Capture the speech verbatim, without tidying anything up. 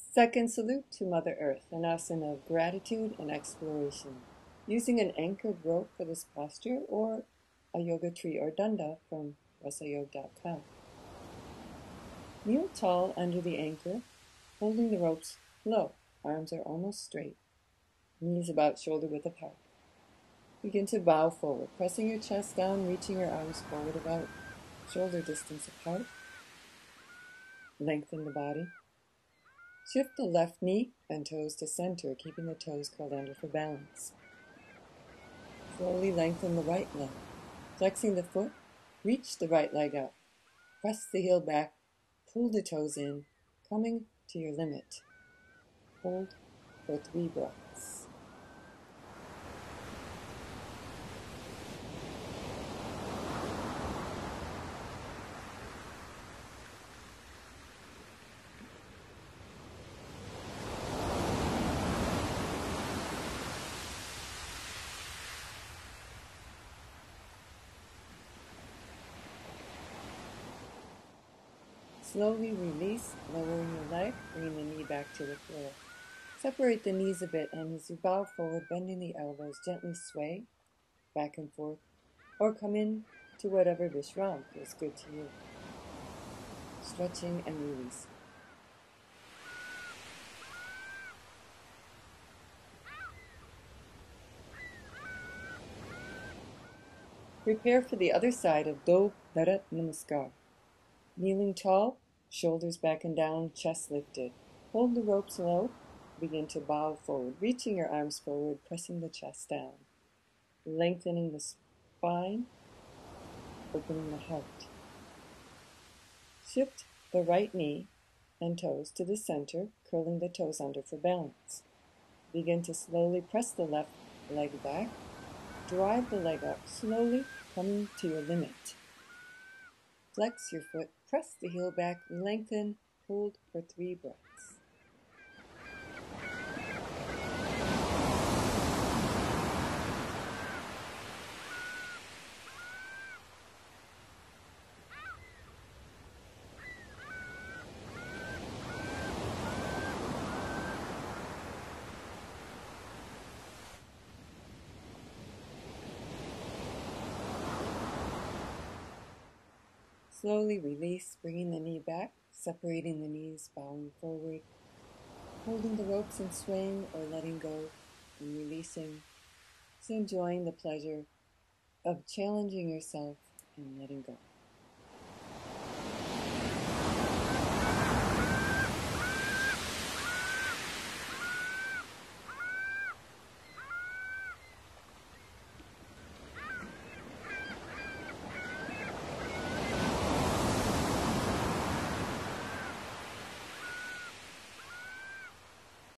Second, salute to Mother Earth, an asana of gratitude and exploration. Using an anchored rope for this posture, or a yoga tree or danda from Russa Yog dot com. Kneel tall under the anchor, holding the ropes low. Arms are almost straight, knees about shoulder width apart. Begin to bow forward, pressing your chest down, reaching your arms forward about shoulder distance apart. Lengthen the body. Shift the left knee and toes to center, keeping the toes curled under for balance. Slowly lengthen the right leg. Flexing the foot, reach the right leg up. Press the heel back, pull the toes in, coming to your limit. Hold for three breaths. Slowly release, lowering your leg, bringing the knee back to the floor. Separate the knees a bit, and as you bow forward, bending the elbows, gently sway back and forth, or come in to whatever Vishram feels good to you. Stretching and release. Prepare for the other side of Dharat Namaskar. Kneeling tall, shoulders back and down, chest lifted. Hold the ropes low. Begin to bow forward, reaching your arms forward, pressing the chest down. Lengthening the spine, opening the heart. Shift the right knee and toes to the center, curling the toes under for balance. Begin to slowly press the left leg back. Drive the leg up, slowly coming to your limit. Flex your foot, press the heel back, lengthen, hold for three breaths. Slowly release, bringing the knee back, separating the knees, bowing forward, holding the ropes and swaying or letting go and releasing. So enjoying the pleasure of challenging yourself and letting go.